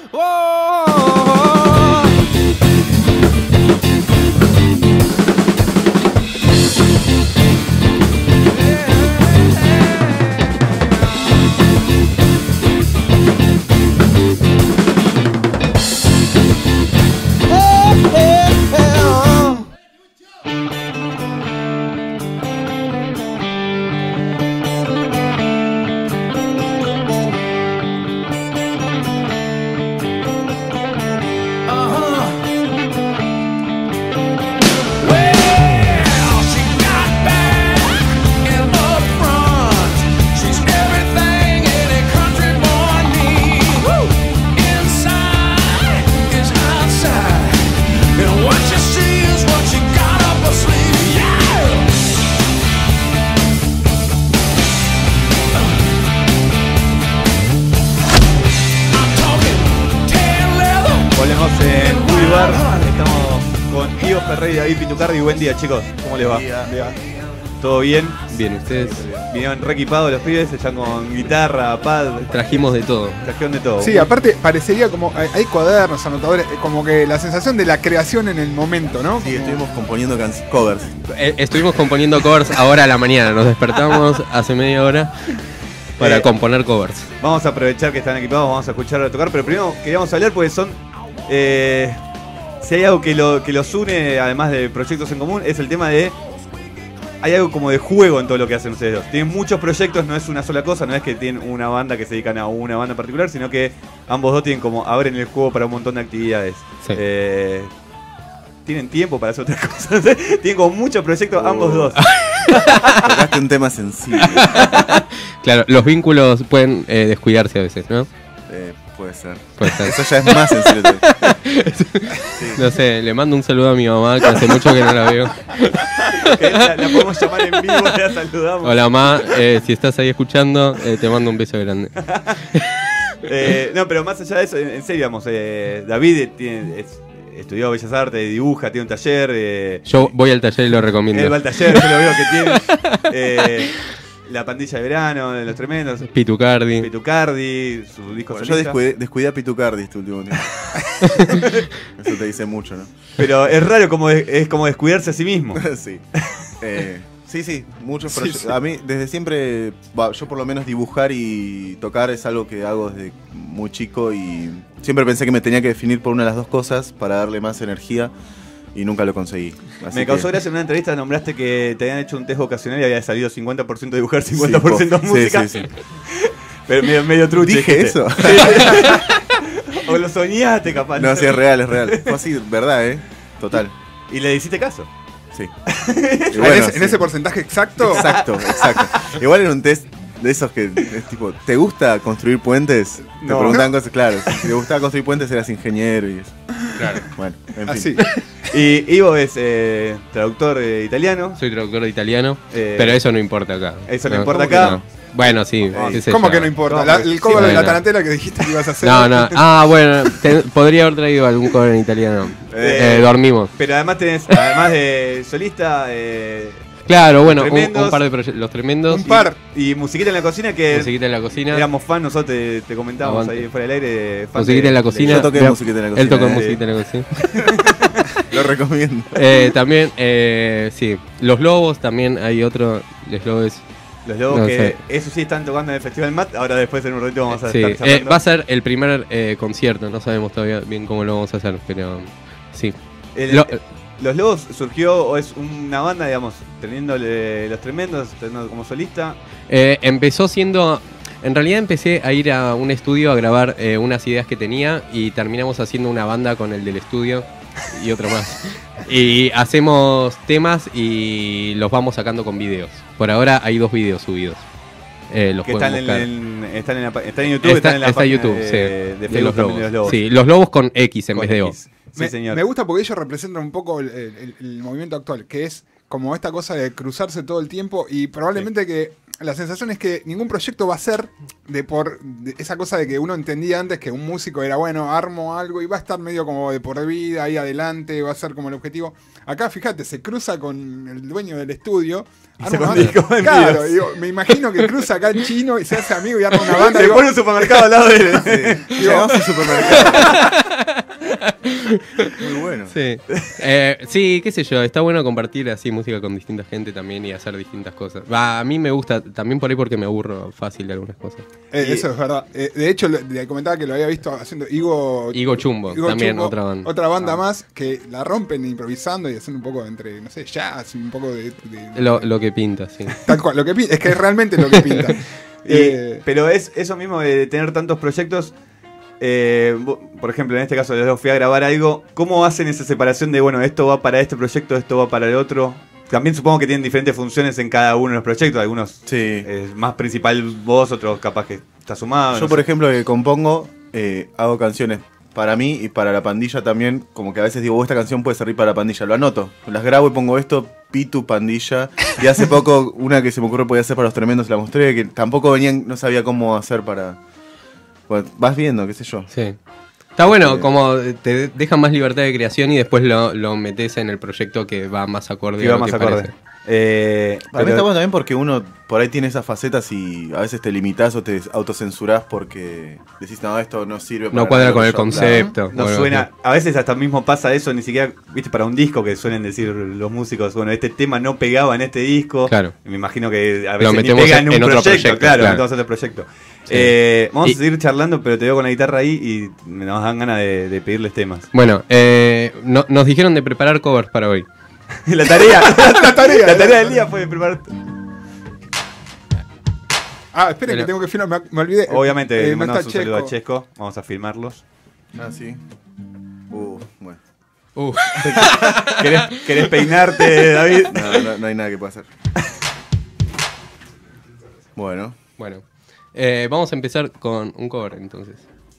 David Pitucardi, buen día, chicos. ¿Cómo les va? ¿Todo bien? Bien, ¿ustedes? Vinieron re equipados los pibes, echan con guitarra, pad. Trajimos de todo. Trajeron de todo. Sí, aparte parecería como hay cuadernos, anotadores, como que la sensación de la creación en el momento, ¿no? Sí, estuvimos componiendo covers. Estuvimos componiendo covers ahora a la mañana. Nos despertamos hace media hora para componer covers. Vamos a aprovechar que están equipados, vamos a escucharlo tocar, pero primero queríamos hablar porque son... si hay algo que los une, además de proyectos en común, es el tema de... Hay algo como de juego en todo lo que hacen ustedes dos. Tienen muchos proyectos, no es una sola cosa, no es que tienen una banda que se dedican a una banda en particular, sino que ambos dos tienen como abren el juego para un montón de actividades. Sí. Tienen tiempo para hacer otras cosas. Tienen como muchos proyectos ambos dos. Tocaste un tema sensible. Claro, los vínculos pueden descuidarse a veces, ¿no? Puede ser. Eso ya es más sencillo. Sí. No sé, le mando un saludo a mi mamá, que hace mucho que no la veo. La podemos llamar en vivo y la saludamos. Hola, mamá, si estás ahí escuchando, te mando un beso grande. No, pero más allá de eso, en serio, vamos, David estudió Bellas Artes, dibuja, tiene un taller. Yo voy al taller y lo recomiendo. Él va al taller, yo lo veo que tiene. La pandilla de verano, de Los Tremendos. Pitucardi, su disco solista. Yo descuidé a Pitucardi este último tiempo. Eso te dice mucho, ¿no? Pero es raro, es como descuidarse a sí mismo. Sí. Sí, muchos proyectos. Sí. A mí, desde siempre, yo por lo menos dibujar y tocar es algo que hago desde muy chico y siempre pensé que me tenía que definir por una de las dos cosas para darle más energía. Y nunca lo conseguí. Me causó gracia en una entrevista, nombraste que te habían hecho un test vocacional y había salido 50% dibujar, 50% música. Sí. Pero medio truche. ¿Dije eso? O lo soñaste, capaz. No, sí, es real. Fue así, verdad, Total. ¿Y le hiciste caso? Sí. Bueno, ¿En ese porcentaje exacto? Exacto. Igual en un test de esos que es tipo, ¿te gusta construir puentes? Te preguntan cosas, claro. Si te gustaba construir puentes eras ingeniero y eso. Claro. Bueno, en fin. Y Ivo es traductor italiano. Soy traductor de italiano, pero eso no importa acá. Eso no importa acá. No. Bueno, sí. ¿Cómo que no importa? El cover de la tarantela que dijiste que ibas a hacer. No. Bueno, podría haber traído algún cover en italiano. Dormimos. Pero además además de solista... Claro, bueno, un par de proyectos. Los Tremendos. Un par. Y Musiquita en la Cocina, que Musiquita en la Cocina. Éramos fan, nosotros te comentábamos ahí fuera del aire. Musiquita en la Cocina. Yo toqué Musiquita en la Cocina. Él tocó Musiquita en la Cocina. Lo recomiendo. También, sí. Los Lobos, también hay otro. Los Lobos, que eso sí están tocando en el Festival MAT. Ahora después en un ratito vamos a estar charlando. Va a ser el primer concierto. No sabemos todavía bien cómo lo vamos a hacer, pero sí. Los Lobos surgió, o es una banda, digamos, teniendo Los Tremendos, teniendo como solista. Empezó siendo... En realidad empecé a ir a un estudio a grabar unas ideas que tenía y terminamos haciendo una banda con el del estudio y otro más. Y hacemos temas y los vamos sacando con videos. Por ahora hay 2 videos subidos. Los que están en YouTube, está en YouTube, sí, de Facebook también de Los Lobos. Sí, Los Lobos con X en vez de O. Sí, señor. Me gusta porque ellos representan un poco el movimiento actual, que es como esta cosa de cruzarse todo el tiempo y probablemente que la sensación es que ningún proyecto va a ser de esa cosa de que uno entendía antes que un músico era bueno, armo algo y va a estar medio como de por vida ahí adelante, va a ser como el objetivo. Acá, fíjate, se cruza con el dueño del estudio. Claro, digo, me imagino que cruza acá el chino y se hace amigo y arma una banda. Se pone un supermercado al lado de él. Sí. Llegamos al supermercado. Muy bueno. Sí. Sí, qué sé yo, está bueno compartir así música con distinta gente también y hacer distintas cosas. A mí me gusta, también por ahí porque me aburro fácil de algunas cosas. Eso es verdad. De hecho, le comentaba que lo había visto haciendo Igo Chumbo, también Chumbo, otra banda. Otra banda más que la rompen improvisando y haciendo un poco entre, no sé, jazz, un poco de lo que pinta, sí. Tal cual, lo que pinta, es que es realmente lo que pinta. Pero es eso mismo de tener tantos proyectos. Por ejemplo, en este caso yo fui a grabar algo. ¿Cómo hacen esa separación de, bueno, esto va para este proyecto, esto va para el otro? También supongo que tienen diferentes funciones en cada uno de los proyectos. Algunos más principal vos, otros capaz que está sumado. Yo, por ejemplo, que compongo, hago canciones para mí y para la pandilla también. Como que a veces digo, esta canción puede servir para la pandilla. Lo anoto, las grabo y pongo esto, Pitu, pandilla. Y hace poco una que se me ocurrió podía hacer para Los Tremendos, la mostré, que tampoco venían, no sabía cómo hacer para... Bueno, vas viendo, qué sé yo. Sí. Está bueno, como te dejan más libertad de creación y después lo metes en el proyecto que va más acorde a lo que parece. Para mí está bueno también porque uno por ahí tiene esas facetas y a veces te limitás o te autocensurás porque decís, no, esto no sirve para no cuadra con el yo, concepto. No suena, a veces hasta mismo pasa eso, ni siquiera, viste, para un disco que suelen decir los músicos, bueno, este tema no pegaba en este disco. Claro. Me imagino que a Lo veces metemos ni pega en un otro proyecto, claro, claro. metemos otro proyecto. Sí. Vamos a seguir charlando, pero te veo con la guitarra ahí y nos dan ganas de pedirles temas. Bueno, nos dijeron de preparar covers para hoy. La tarea del día fue preparar. Esperen que tengo que filmar, me olvidé. Obviamente, le no mandamos está un saludo a Chesco. Vamos a filmarlos. Ah, sí. Bueno. ¿Querés peinarte, David? No hay nada que pueda hacer. Bueno. Vamos a empezar con un cover entonces.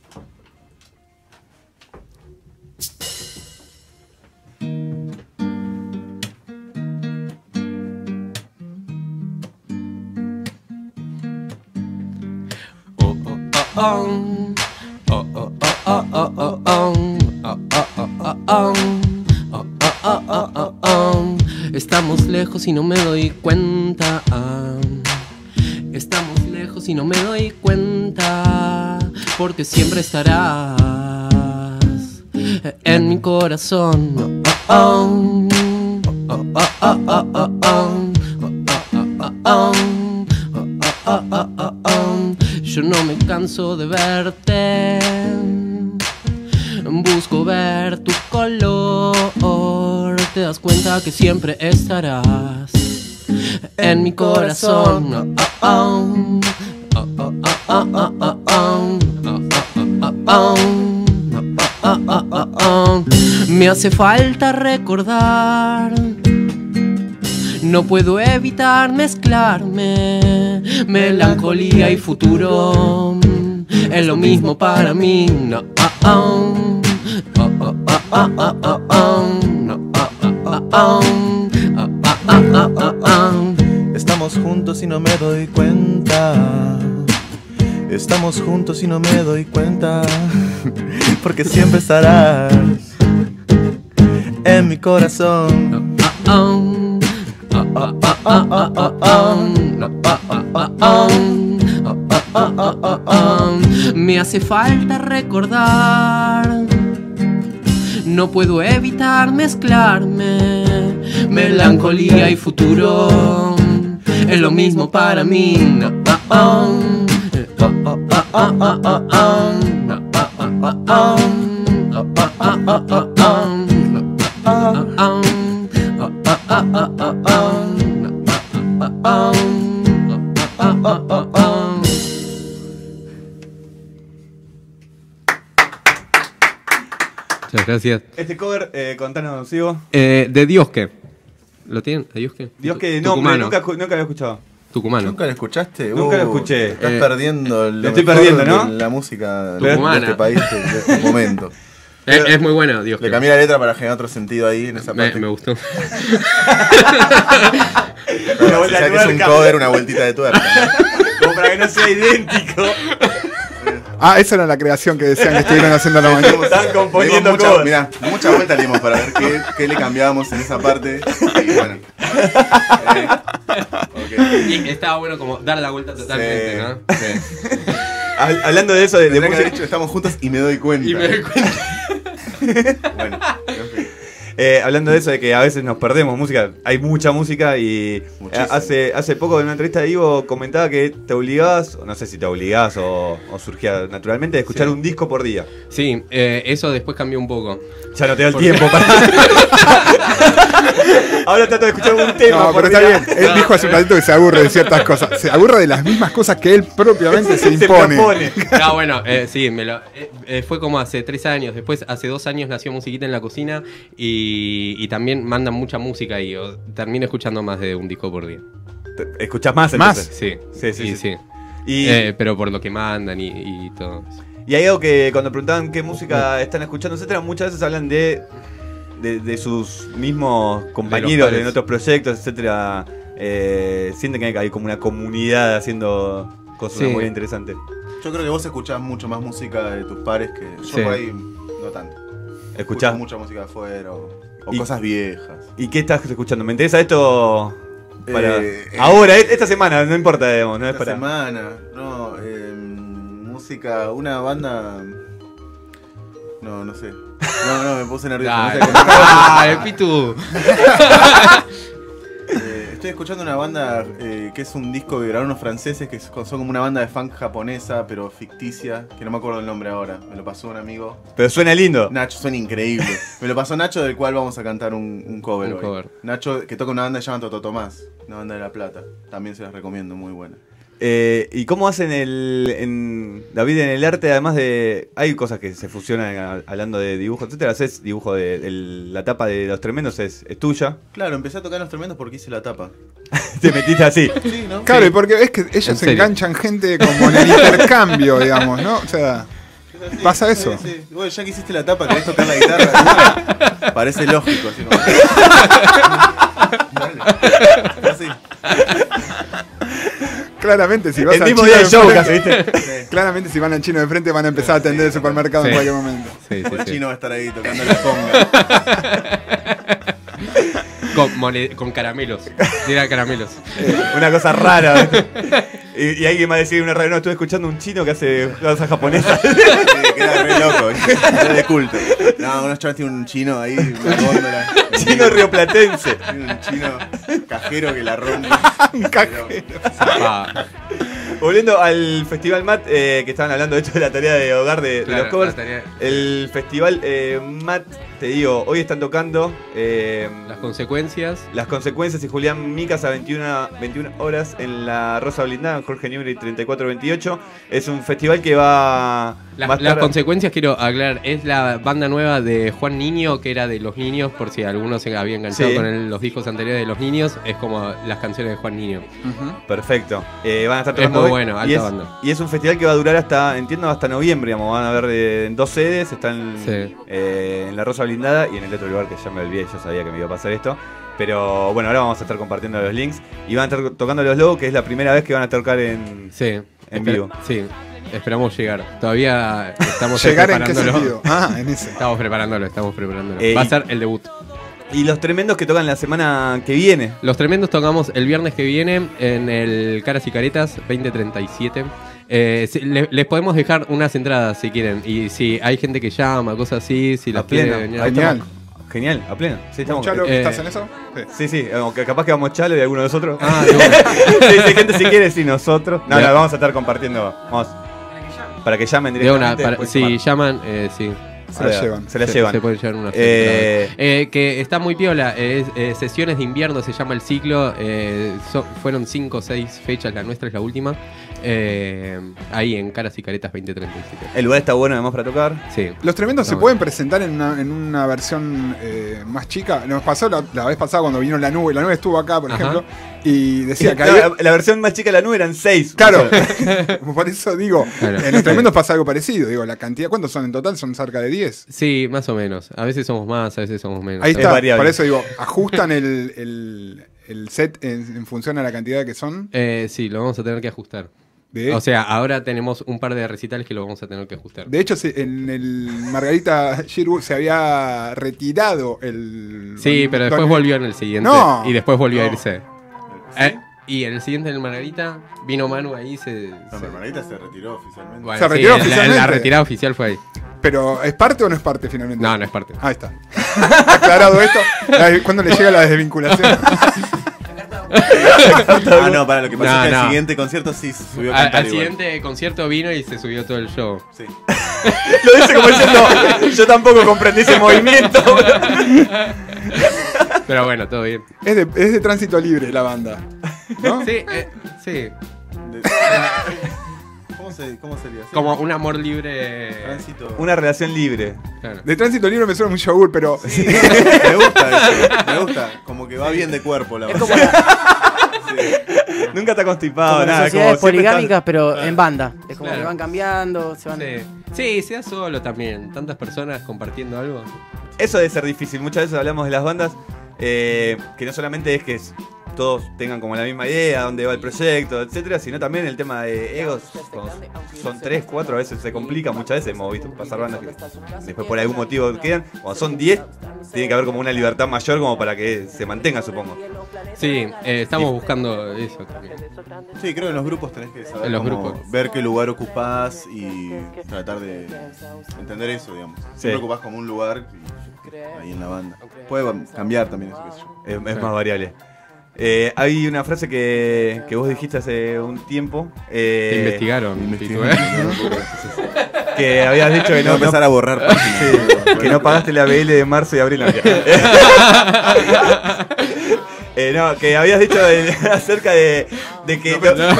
Estamos lejos y no me doy cuenta. Estamos lejos y no me doy cuenta, porque siempre estarás en mi corazón. Yo no me canso de verte, busco ver tu color, te das cuenta que siempre estarás en mi corazón. Me hace falta recordar, no puedo evitar mezclarme, melancolía y futuro es lo mismo para mí. Estamos juntos y no me doy cuenta. Estamos juntos y no me doy cuenta. Porque siempre estarás en mi corazón. Me hace falta recordar, no puedo evitar mezclarme, melancolía y futuro es lo mismo para mí. Muchas gracias. Este cover, contanos, sigo. De Diosque. ¿Lo tienen? ¿De Diosque? Diosque, no, nunca había escuchado. Tucumano. ¿Nunca lo escuchaste? Nunca lo escuché. Estás perdiendo lo estoy perdiendo, ¿no? la música Tucumana. de este país de este momento. Es muy bueno, Dios. Le cambié la letra para generar otro sentido ahí en esa parte. Me gustó. Una vuelta de que es un tuerca. cover, una vueltita de tuerca, ¿no? Como para que no sea idéntico. Ah, esa era la creación que decían que estuvieron haciendo la mañana. Están componiendo Mucha, covers. mirá, mucha vuelta le dimos para ver qué le cambiábamos en esa parte. Y bueno. Ok. Y estaba bueno como dar la vuelta totalmente, Sí. ¿no? Sí. Hablando de eso, de Tendría que haber música. dicho, estamos juntos y me doy cuenta. Y me doy cuenta. Bueno, en fin. Hablando de eso, de que a veces nos perdemos música, hay mucha música y Muchísimo. hace poco en una entrevista de Ivo comentaba que te obligabas, no sé si te obligabas o surgía naturalmente, de escuchar Sí. un disco por día. Sí, eso después cambió un poco. Ya no te da el ¿Por qué? tiempo para... Ahora trato de escuchar un tema No, por pero está día. bien. Él dijo hace un ratito que se aburre de ciertas cosas. Se aburre de las mismas cosas que él propiamente se Se impone. propone. No, bueno, sí, fue como hace 3 años. Después, hace 2 años nació Musiquita en la Cocina y también mandan mucha música y termino escuchando más de un disco por día. ¿Escuchás más ¿Más? entonces? Sí, Sí. sí. Y, Pero por lo que mandan y todo eso. y hay algo que cuando preguntaban qué música están escuchando, etcétera, muchas veces hablan de sus mismos compañeros pares. en otros proyectos, etcétera. Sienten que hay como una comunidad haciendo cosas Sí. muy interesantes. Yo creo que vos escuchás mucho más música de tus pares que yo Sí. por ahí no tanto. ¿Escuchás? Escucho mucha música de afuera o Y- cosas viejas. ¿Y qué estás escuchando? Me interesa esto para... Eh, ahora, esta semana, no importa, digamos, no es Esta para... semana, no, música, una banda. No sé. No, me puse nervioso. Dale. No sé qué- ¡Ah, Pitu! Estoy escuchando una banda que es un disco que grabaron unos franceses que son como una banda de funk japonesa, pero ficticia, que no me acuerdo el nombre ahora. Me lo pasó un amigo. Pero suena lindo. Nacho, suena increíble. Me lo pasó Nacho, del cual vamos a cantar un cover Un hoy. cover. Nacho, que toca una banda que se llama Toto Tomás, una banda de La Plata. También se las recomiendo, muy buena. ¿Y cómo hacen David, en el arte, además de... Hay cosas que se fusionan hablando de dibujo, etcétera. Haces dibujo la tapa de Los Tremendos, es tuya. Claro, empecé a tocar los tremendos porque hice la tapa. Te metiste así. Sí, ¿no? Claro, y porque es que ellos ¿En se serio? enganchan gente como en el intercambio, digamos, ¿no? O sea, Sí, pasa eso. Sí. Bueno, ya que hiciste la tapa, querés tocar la guitarra. Parece lógico, así como. Dale. Así. Claramente, si vas El al mismo chino día de del show, frente- casi, ¿viste? Sí. claramente si van al chino de frente van a empezar a atender el supermercado en Sí. cualquier momento. Sí, sí, El sí. chino va a estar ahí tocando la conga. Con caramelos. Tira caramelos. Una cosa rara, ¿viste? Y alguien va a decir una rara, no, estuve escuchando un chino que hace cosas japonesas. Sí, queda re loco, era de culto. No, unos chavales tienen un chino ahí, una góndola. Chino rioplatense. Tiene un chino cajero que la rompe. Un cajero. Ah, Volviendo al Festival MAT, que estaban hablando de hecho de la tarea de hogar de Claro, los covers. la tarea. El Festival MAT, te digo, hoy están tocando las consecuencias. Las Consecuencias y Julián Micas a 21 horas en la Rosa Blindada, Jorge Newbery 3428. Es un festival que va a Las estar- consecuencias, quiero aclarar, es la banda nueva de Juan Niño, que era de Los Niños, por si alguno se había enganchado Sí. con los discos anteriores de Los Niños, es como las canciones de Juan Niño. Perfecto. Van a estar Es tocando muy hoy. bueno, alta y es, banda. y es un festival que va a durar hasta, entiendo, hasta noviembre. Digamos. Van a haber en 2 sedes. Están Sí. en la Rosa Blindada y en el otro lugar que ya me olvidé. Yo sabía que me iba a pasar esto. Pero bueno, ahora vamos a estar compartiendo los links. Y van a estar tocando Los Lobos, que es la primera vez que van a tocar en... Sí. En vivo. Sí, esperamos llegar. Todavía estamos ¿Llegar en qué preparándolo. sentido? Ah, en ese. Estamos preparándolo. Y- Va a ser el debut. Y Los Tremendos que tocan la semana que viene. Los Tremendos tocamos el viernes que viene en el Caras y Caretas 2037. Les podemos dejar unas entradas si quieren. Y si hay gente que llama, cosas así, si las A pleno. quiere venir. Ahí Genial. estamos. Genial, a pleno. Sí, estamos. Chalo, eh, ¿estás en eso? Sí. Sí, aunque capaz que vamos Chalo y alguno de nosotros. Ah, qué bueno. Sí, sí, gente si quiere, sí, nosotros. No, Ya. no, vamos a estar compartiendo. Vamos. Para que llamen De directamente. una, después si llaman. llaman, sí. Se la llevan. Se la llevan. Se pueden llevar unas Eh, entradas. Que está muy piola. Sesiones de invierno se llama el ciclo. Fueron 5 o 6 fechas. La nuestra es la última. Ahí en Caras y Caretas 2037. El lugar está bueno además para tocar. Sí. Los Tremendos se No, pueden presentar en una versión más chica. Nos pasó la vez pasada cuando vino La Nube. La Nube estuvo acá, por Ajá. ejemplo. Y decía que la versión más chica de la nube eran 6. Claro, por eso digo, Claro. en Los Tremendos pasa algo parecido. Digo, la cantidad, ¿cuántos son en total? Son cerca de 10. Sí, más o menos. A veces somos más, a veces somos menos. Ahí Es está, variable. por eso digo, ajustan el set en función a la cantidad que son. Sí, lo vamos a tener que ajustar. De, O sea, ahora tenemos un par de recitales que lo vamos a tener que ajustar. de hecho, en el Margarita Girwood se había retirado el... Sí, pero después volvió en el siguiente. No. Y después volvió a No. irse. Y en el siguiente, en el Margarita, vino Manu ahí se... No, pero Margarita se retiró oficialmente. Bueno, Se retiró sí, oficialmente. la retirada oficial fue ahí. Pero, ¿es parte o no es parte finalmente? No, no es parte. Ahí está. Aclarado esto. ¿Cuándo le llega la desvinculación? Ah, no, para lo que pasa No, es que no. al siguiente concierto sí se subió a cantar Al igual. siguiente concierto vino y se subió todo el show. Sí. Lo dice como diciendo, yo tampoco comprendí ese movimiento. Pero bueno, todo bien. Es de tránsito libre la banda. ¿No? Sí, sí. De- ¿Cómo sería? ¿Sí? Como un amor libre. Tránsito. Una relación libre. Claro. De tránsito libre me suena muy yogur, pero. Me gusta eso, me gusta. Como que va bien de cuerpo la Es verdad. como, Nunca está constipado, como las nada. sociedades Como siempre poligámicas, pero en banda. Es como Claro. que van cambiando, se van... Sí, sea solo también. Tantas personas compartiendo algo. Eso debe ser difícil. Muchas veces hablamos de las bandas que no solamente es que todos tengan como la misma idea, dónde va el proyecto, etcétera, sino también el tema de egos. Cuando son 3, 4, a veces se complica. Muchas veces hemos visto pasar bandas que después por algún motivo quedan. Cuando son 10, tiene que haber como una libertad mayor como para que se mantenga, supongo. Sí, estamos buscando eso también. Sí, creo que en los grupos tenés que saber En los cómo grupos. ver qué lugar ocupás y tratar de entender eso, digamos. Siempre ocupás como un lugar ahí en la banda. Puede cambiar también eso, qué sé yo. Es más variable. Hay una frase que vos dijiste hace un tiempo. Te investigaron. Investigué. Pitu, ¿eh? Que habías dicho que Voy a no, empezar a borrar páginas. que no pagaste la BL de marzo y abril. No, que habías dicho acerca de que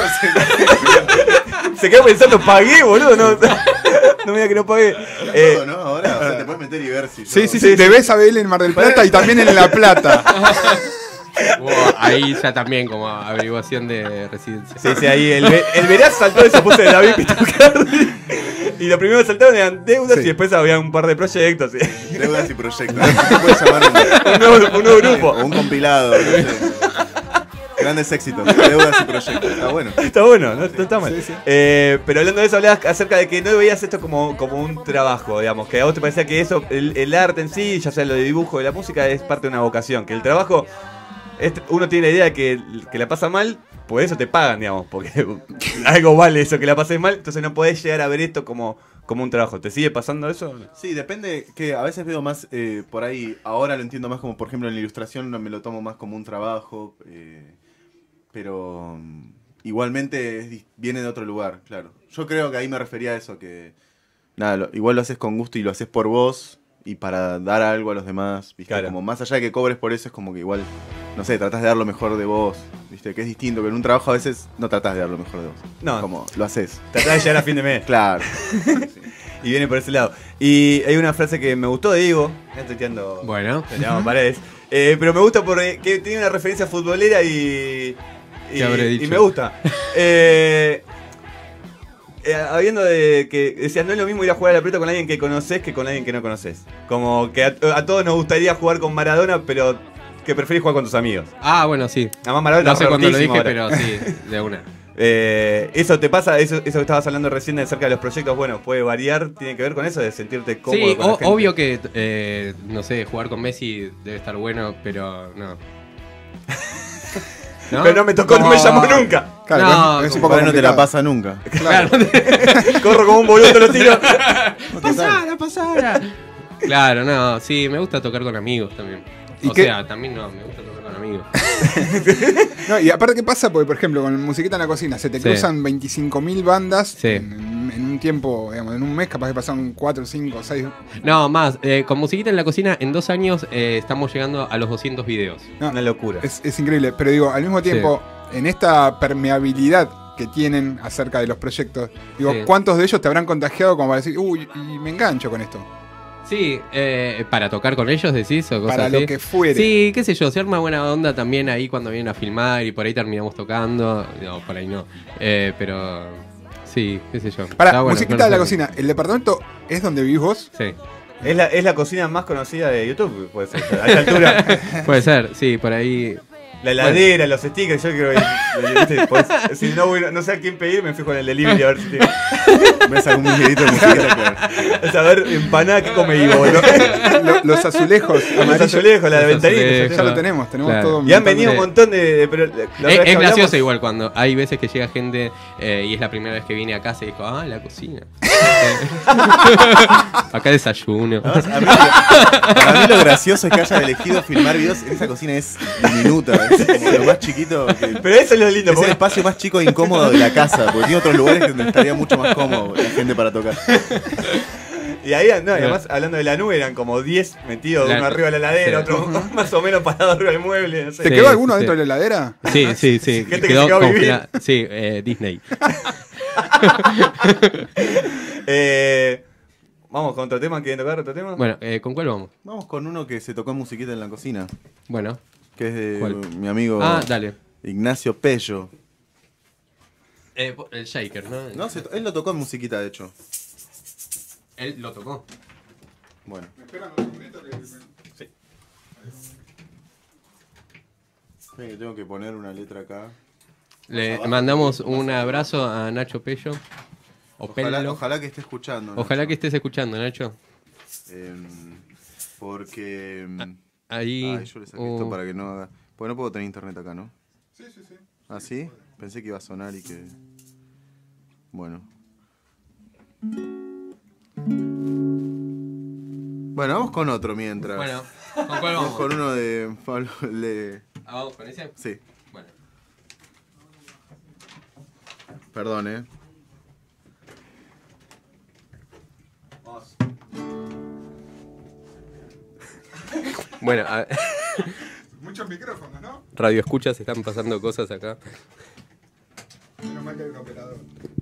se quedó pensando, pagué, boludo. No, no me digas que no pagué. ¿No? Ahora, o sea, te puedes meter y ver si Sí, sí, sí. Debes a BL en Mar del Plata y también en La Plata. Wow, ahí ya también como averiguación de residencia. Sí, sí, ahí el Veraz saltó y se puso de David Pitucardi. Y lo primero que saltaron eran deudas Sí. y después había un par de proyectos. ¿Sí? Deudas y proyectos. ¿Qué puedes llamar? Un nuevo grupo. O un compilado. No sé. Grandes éxitos. Deudas y proyectos. Está bueno. Está bueno, no está mal. Sí, sí. Pero hablando de eso, hablabas acerca de que no veías esto como un trabajo, digamos. Que a vos te parecía que eso, el arte en sí, ya sea lo de dibujo, de la música, es parte de una vocación. Que el trabajo, uno tiene la idea de que la pasa mal, por eso te pagan, digamos. Porque algo vale eso, que la pases mal. Entonces no podés llegar a ver esto como un trabajo. ¿Te sigue pasando eso? Sí, depende, que a veces veo más por ahí, ahora lo entiendo más como, por ejemplo, en la ilustración me lo tomo más como un trabajo, pero igualmente viene de otro lugar, claro. Yo creo que ahí me refería a eso, que nada, igual lo haces con gusto y lo haces por vos y para dar algo a los demás, ¿viste? Claro. Como más allá de que cobres por eso, es como que igual, no sé, tratás de dar lo mejor de vos, ¿viste? Que es distinto, que en un trabajo a veces no tratás de dar lo mejor de vos. No. Como lo haces. Tratás de llegar a fin de mes. Claro. Y viene por ese lado. Y hay una frase que me gustó de Diego. Estoy tuiteando. Bueno. Paredes. Pero me gusta porque tiene una referencia futbolera y ¿Qué habré dicho? y me gusta. Habiendo de que decías, no es lo mismo ir a jugar a la pelota con alguien que conoces que con alguien que no conoces. Como que a todos nos gustaría jugar con Maradona, pero que preferís jugar con tus amigos. Ah, bueno, sí. Además Maradona No sé está cuándo lo dije, rotísimo ahora. pero sí, de una. ¿Eso te pasa? Eso que estabas hablando recién acerca de los proyectos, bueno, puede variar, tiene que ver con eso, de sentirte cómodo Sí, con la gente. obvio que, no sé, jugar con Messi debe estar bueno, pero no. ¿No? Pero no me tocó, no me llamó nunca. Claro, No, es un como poco Ahora no te la complicado. pasa nunca. Claro. Corro como un boludo, te lo tiro. Pasala. Claro, no, sí, me gusta tocar con amigos también. ¿Y O qué? sea, también no, me gusta tocar con amigos. No, y aparte, ¿qué pasa? Porque, por ejemplo, con Musiquita en la Cocina se te Sí. cruzan 25.000 bandas Sí. en un tiempo, digamos, en un mes capaz que pasaron 4, 5, 6. No, más, con Musiquita en la Cocina, en 2 años estamos llegando a los 200 videos. No, Una locura. es increíble, pero digo, al mismo tiempo, en esta permeabilidad que tienen acerca de los proyectos, digo, Sí. ¿cuántos de ellos te habrán contagiado como para decir, uy, y me engancho con esto? Sí, para tocar con ellos, decís, o cosas Para así. lo que fuere. Sí, qué sé yo, se arma buena onda también ahí cuando vienen a filmar y por ahí terminamos tocando. No, por ahí no. Pero sí, qué sé yo. Para, Está bueno, musiquita de la conocer. cocina. ¿El departamento es donde vivís vos? Sí, Es la cocina más conocida de YouTube, puede ser. A esta altura. puede ser, sí, por ahí. La heladera, los stickers, yo creo que si no sé a quién pedir, me fijo en el delivery a ver si tiene. ¿Ves algún videito de musiquita? Es a ver, empanada, ¿qué come Ivo? Los azulejos Los amarillos. azulejos, la de Los ventanita. azulejos. Ya lo tenemos Claro. todo. Y han venido un montón de. Pero la otra vez que Es hablamos- gracioso igual cuando hay veces que llega gente y es la primera vez que viene a casa y dijo, la cocina. Acá desayuno. No, para mí lo gracioso es que haya elegido filmar videos en esa cocina es diminuta, es como lo más chiquito que- Pero eso es lo lindo, es el porque espacio más chico e incómodo de la casa, porque tiene otros lugares donde estaría mucho más cómodo la gente para tocar. y ahí, no, y además, hablando de la nube, eran como 10 metidos, La- uno arriba de la heladera, sí. otro más o menos parado arriba del mueble, no sé. ¿Te Sí, quedó alguno sí, dentro sí. de la heladera? Sí, sí, sí. Gente que se quedó a vivir. congelada. Sí, Disney. Vamos con otro tema, ¿quieren tocar otro tema? Bueno, ¿con cuál vamos? Vamos con uno que se tocó en musiquita en la cocina, Bueno. que es de ¿Cuál? mi amigo Dale. Ignacio Pello. El shaker, ¿no? No, él lo tocó en musiquita, de hecho. Él lo tocó. Bueno. Sí. Esperen que tengo que poner una letra acá. Le mandamos un abrazo a Nacho Pello. O Pello. Ojalá que esté escuchando. Nacho. Ojalá que estés escuchando, Nacho. Porque... Ahí. Ay, yo le saqué esto para que no haga... Porque no puedo tener internet acá, ¿no? Sí, sí, sí. ¿Ah, sí? Pensé que iba a sonar y que... Bueno. Bueno, vamos con otro mientras. Bueno, ¿con cuál Vamos vamos? con uno de Pablo Le... ¿Vamos con ese? Sí, Bueno. perdón, Bueno, Muchos micrófonos, ¿no? radio escuchas, están pasando cosas acá. Menos mal que hay un operador.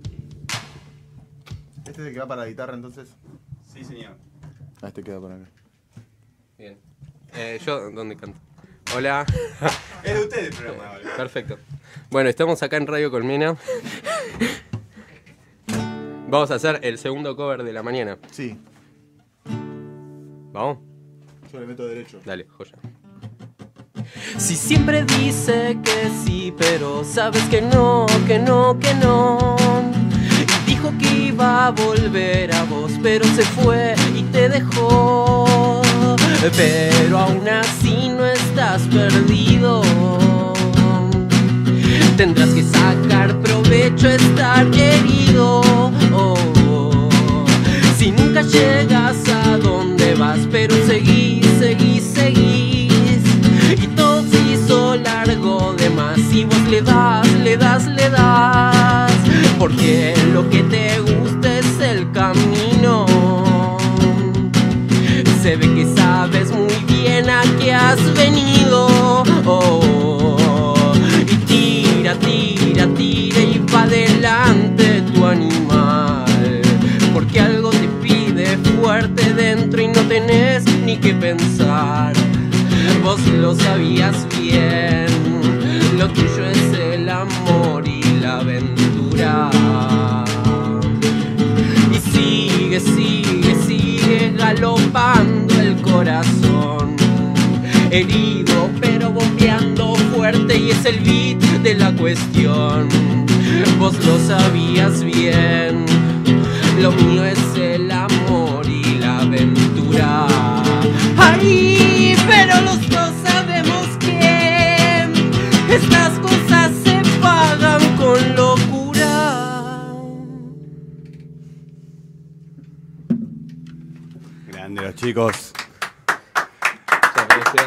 ¿Este es el que va para la guitarra entonces? Sí, señor. Ah, este queda para acá. Bien. Yo, ¿dónde canto? Hola. Es de ustedes el programa, boludo. Perfecto. Bueno, estamos acá en Radio Colmena. Vamos a hacer el segundo cover de la mañana. Sí, ¿Vamos? yo le meto derecho. Dale, joya. Si siempre dice que sí, pero sabes que no, que no, que no. Y dijo que iba a volver a vos, pero se fue y te dejó. Pero aún así no estás perdido. Tendrás que sacar provecho, estar herido. Si nunca llegas a donde vas, pero seguís, seguís, seguís. Y todo se hizo largo de más. Y vos le das, le das, le das. Porque lo que te gusta es el camino. Se ve que sabes muy bien a qué has venido. Y tira, tira, tira y va adelante tu animal. Porque algo te pide fuerte dentro y no tenés ni que pensar. Vos lo sabías bien, lo tuyo es el amor y la aventura. Y sigue, sigue, sigue galopando el corazón. Herido pero bombeando fuerte y es el beat de la cuestión. Vos lo sabías bien, lo mío es el amor y la aventura. Ay, pero los dos sabemos que estas cosas se pagan con locura. Grande los chicos. Muchas gracias.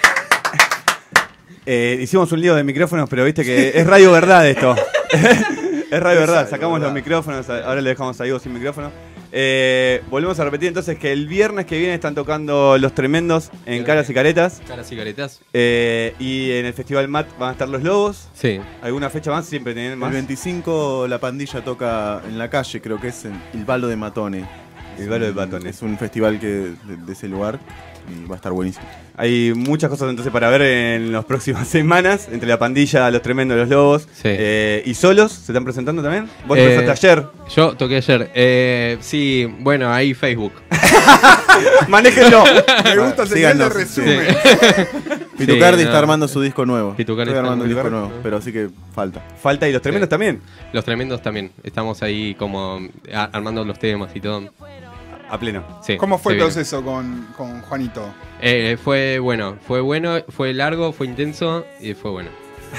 Hicimos un lío de micrófonos, pero viste que es radio verdad esto. Es radio verdad. Sacamos los micrófonos, ahora le dejamos a Ivo sin micrófono. Volvemos a repetir entonces que el viernes que viene están tocando Los Tremendos en Caras y Caretas. Caras y caretas. Y en el Festival MAT van a estar Los Lobos. Sí. ¿Alguna fecha más? Siempre tienen más. El 25 la pandilla toca en la calle, creo que es en el Palo de Matone. El Balo de Batones. Es un festival de ese lugar y va a estar buenísimo. Hay muchas cosas entonces para ver en las próximas semanas, entre la pandilla, los tremendos, los lobos. Sí. ¿Y solos se están presentando también? Vos te presentaste ayer. Yo toqué ayer. Sí, bueno, ahí Facebook. Manéjenlo. Me gusta ese nivel de Síganos, resumen. Pitucardi Sí, está no. armando su disco nuevo. Pitucardi Estoy está armando un disco armando- nuevo, pero sí que falta. Falta y los tremendos Sí. también. Los tremendos también. Estamos ahí como armando los temas y todo. A pleno. Sí, ¿Cómo fue se el viene. proceso con Juanito? Fue bueno, fue largo, fue intenso y fue bueno.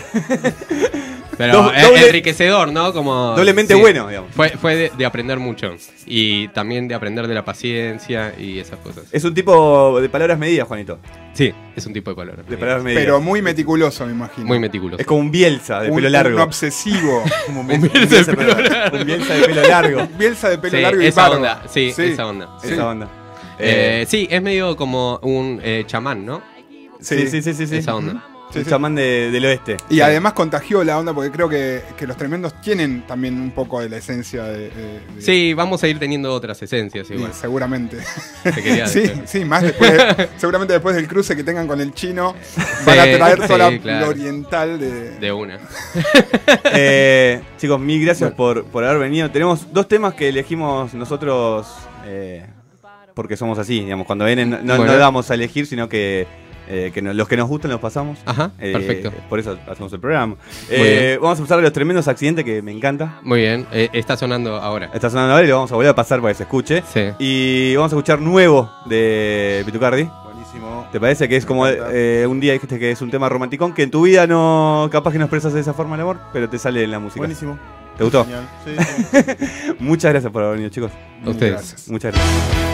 Pero Doble- enriquecedor, ¿no? Como Doblemente bueno, digamos. Fue de aprender mucho y también de aprender de la paciencia y esas cosas. Es un tipo de palabras medidas, Juanito. Sí, es un tipo de palabra. De palabras medidas. Pero muy meticuloso, me imagino. Muy meticuloso. Es como un Bielsa de Un- pelo largo. Un obsesivo. Un Bielsa de pelo largo. Un Bielsa de pelo largo. Bielsa de pelo Sí, largo y esa barba. onda, sí, esa onda. Sí. Esa onda. Sí, es medio como un chamán, ¿no? Sí. Esa onda. Sí, Un sí. chamán del oeste. Y además contagió la onda porque creo que los tremendos tienen también un poco de la esencia de Sí, vamos a ir teniendo otras esencias y igual. seguramente. Te quería Sí, decir. sí, más después, seguramente después del cruce que tengan con el chino, van a traer toda la, claro. lo oriental de... De una. Chicos, mil gracias por haber venido. Tenemos dos temas que elegimos nosotros porque somos así, digamos. Cuando vienen no Bueno. damos a elegir, sino que los que nos gustan los pasamos. Ajá, perfecto. Por eso hacemos el programa. bien. Vamos a usar Los Tremendos Accidentes, que me encanta. Muy bien, está sonando ahora. Está sonando ahora y lo vamos a volver a pasar para que se escuche. Sí. Y vamos a escuchar Nuevo de Pitucardi. Buenísimo. ¿Te parece que es como Me encanta. un día dijiste que es un tema romanticón, que en tu vida no, capaz que no expresas de esa forma el amor, pero te sale en la música? Buenísimo. ¿Te gustó? Genial. Sí. Muchas gracias por haber venido, chicos. A ustedes. Gracias. Muchas gracias.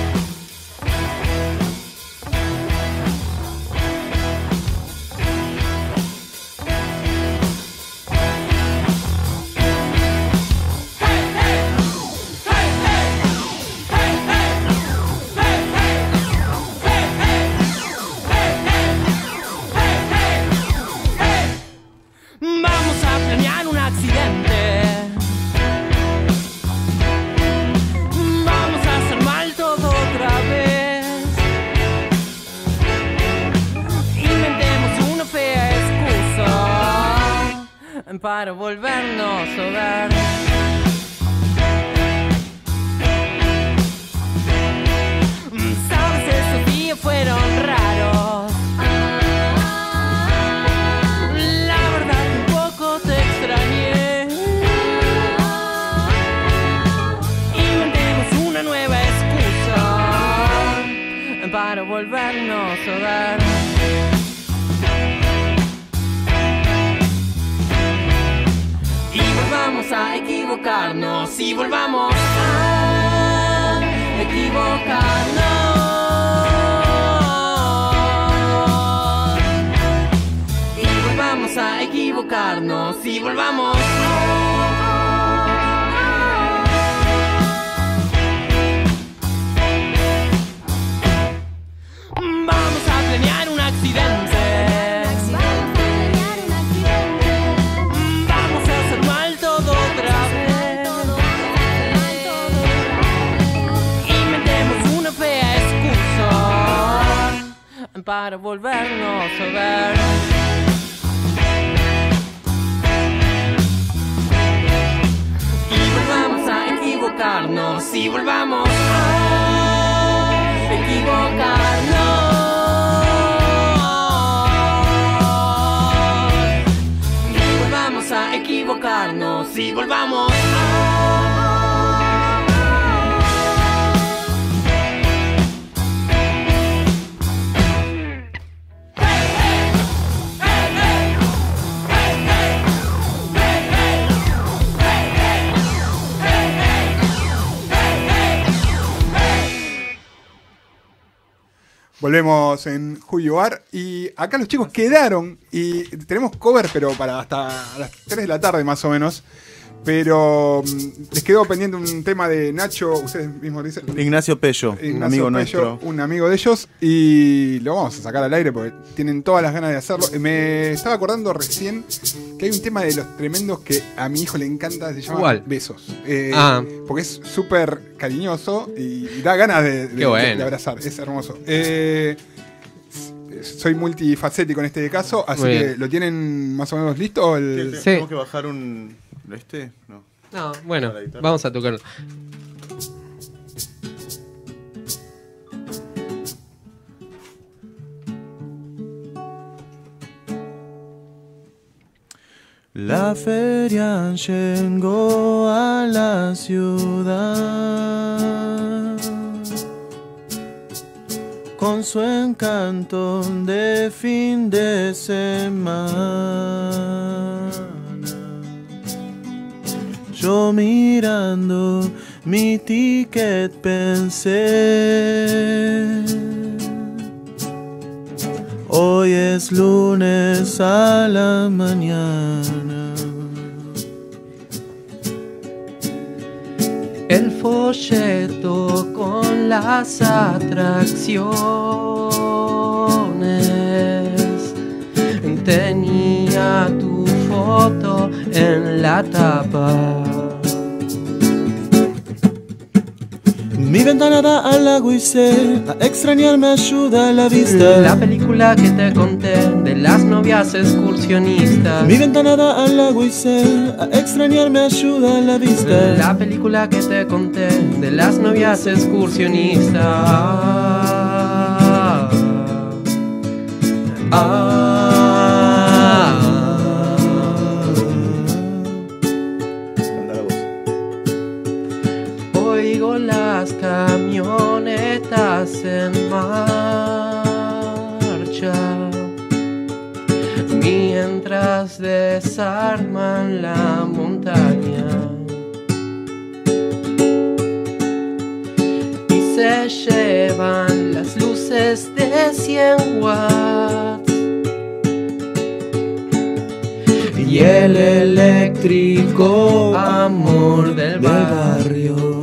Vamos a planear un accidente. Vamos a hacer mal todo otra vez. Inventemos una fea excusa para volvernos a ver. Sabes, esos días fueron raros. La verdad un poco te extrañé. Inventemos una nueva excusa para volvernos a ver. Y volvamos a equivocarnos. Y volvamos a equivocarnos. Y volvamos a equivocarnos. Y volvamos. Vamos a planear un accidente. Vamos a hacer mal todo otra vez. Inventemos una fea excusa para volvernos a ver. Y volvamos a equivocarnos. Y volvamos a equivocarnos. Y volvamos a equivocarnos. Y volvamos Volvemos en Who You Are y acá los chicos quedaron y tenemos cover pero para hasta las 3 de la tarde más o menos. Pero les quedó pendiente un tema de Nacho, ustedes mismos dicen. Ignacio Pello, un Ignacio amigo Pello, nuestro. un amigo de ellos, y lo vamos a sacar al aire porque tienen todas las ganas de hacerlo. Me estaba acordando recién que hay un tema de los tremendos que a mi hijo le encanta, se llama ¿Cuál? Besos. Porque es súper cariñoso y da ganas Qué bueno. de abrazar, es hermoso. Soy multifacético en este caso, así Muy que bien. ¿lo tienen más o menos listo? Sí. ¿Tenemos que bajar un... No. No, bueno, Para la guitarra. vamos a tocarlo. La feria llegó a la ciudad con su encanto de fin de semana. Yo mirando mi ticket pensé, hoy es lunes a la mañana. El folleto con las atracciones tenía tu foto en la tapa. Mi ventana da al lago y sé, a extrañar me ayuda la vista. La película que te conté de las novias excursionistas. Mi ventana da al lago y sé, a extrañar me ayuda la vista. La película que te conté de las novias excursionistas. Oigo las camionetas en marcha mientras desarman la montaña y se llevan las luces de 100 watts y el eléctrico amor del barrio.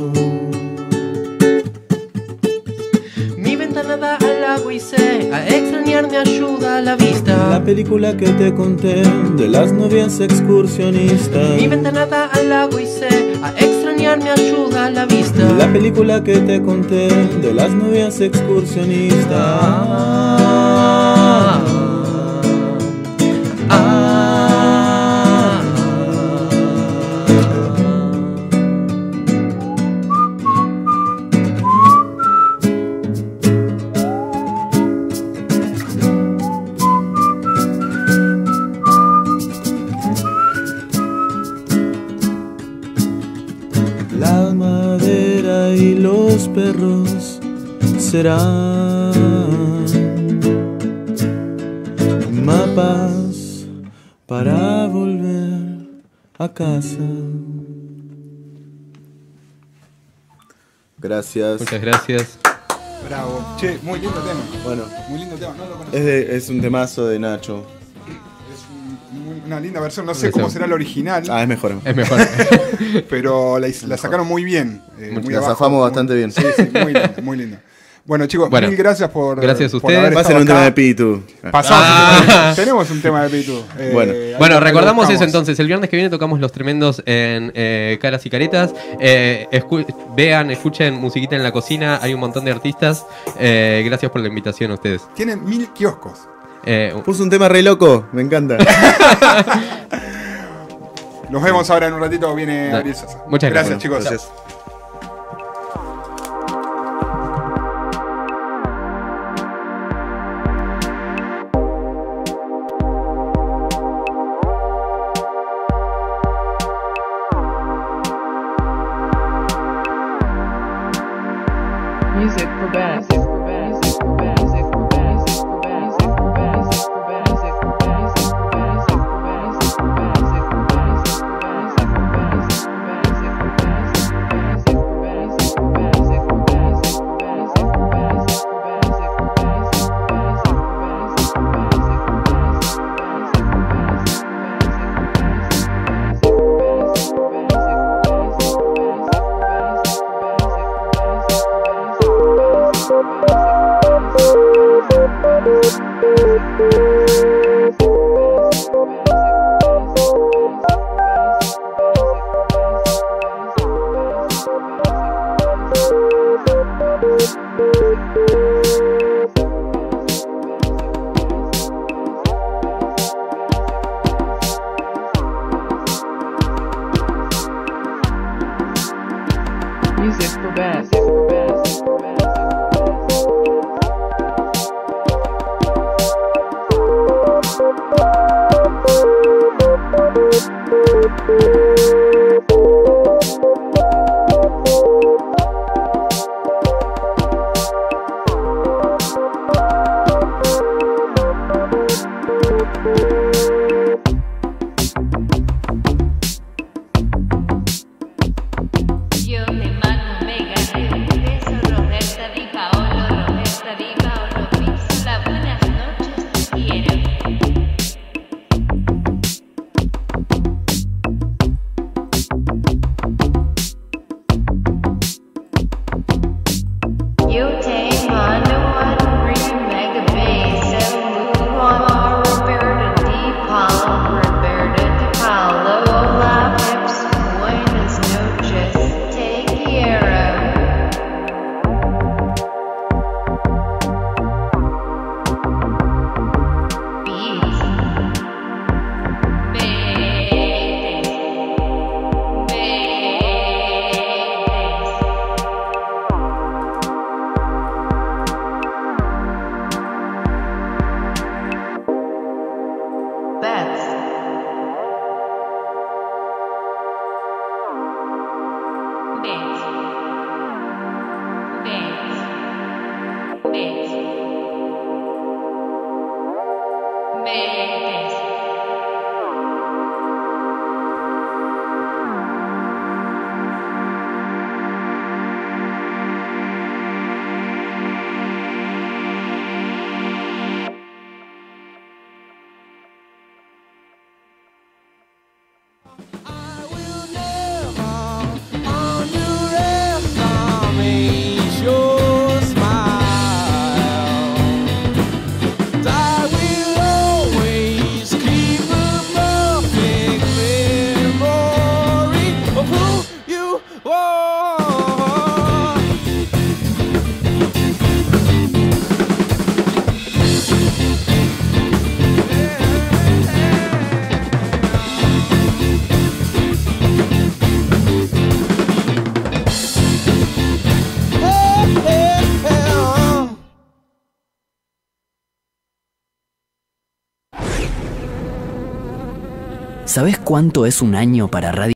Mi ventana da al lago y sé, a extrañar me ayuda la vista. La película que te conté de las novias excursionistas. Mi ventana da al lago y sé, a extrañar me ayuda la vista. La película que te conté de las novias excursionistas. La madera y los perros serán mapas para volver a casa. Gracias. Muchas gracias. Bravo. Che, muy lindo tema. Bueno, Muy lindo tema, no lo conozco. es un temazo de Nacho. Una linda versión, no sé cómo será el original, Ah, es mejor. Es mejor. pero la sacaron muy bien. Muy La abajo, zafamos muy- bastante bien. Sí, sí, muy linda, muy linda. Bueno, chicos, Bueno, mil gracias por. gracias a por ustedes. haber Pasen estado un tema acá. de Pitu. Pasamos un tema Ah. de- tenemos un tema de Pitu. Bueno. Ahí Bueno, lo recordamos eso buscamos. entonces. El viernes que viene tocamos Los Tremendos en Caras y Caretas. Vean, escuchen Musiquita en la Cocina. Hay un montón de artistas. Gracias por la invitación a ustedes. Tienen 1000 kioscos. Puso un tema re loco, me encanta. Nos vemos ahora en un ratito. Viene Dale. Ariel Sosa. Muchas gracias. chicos. Gracias. Music for bass. Music for bass. Music for bass. Music for bass. Music for bass. Music for bass. Music for bass. Music for bass. Music for bass. Music for bass. Music for bass. Music for bass. Music for bass. Music for bass. Music for bass. Music for best. Yo te mando mega un beso, Roberta Di Paolo, Pixola, buenas noches, te quiero. Yo te mando un mega beso, Roberta Di Paolo, hola Peps, buenas noches, te quiero. Beats. Betes. Bets. Bets. Bets. Bets. Betes. ¿Sabés cuánto es un año para Radio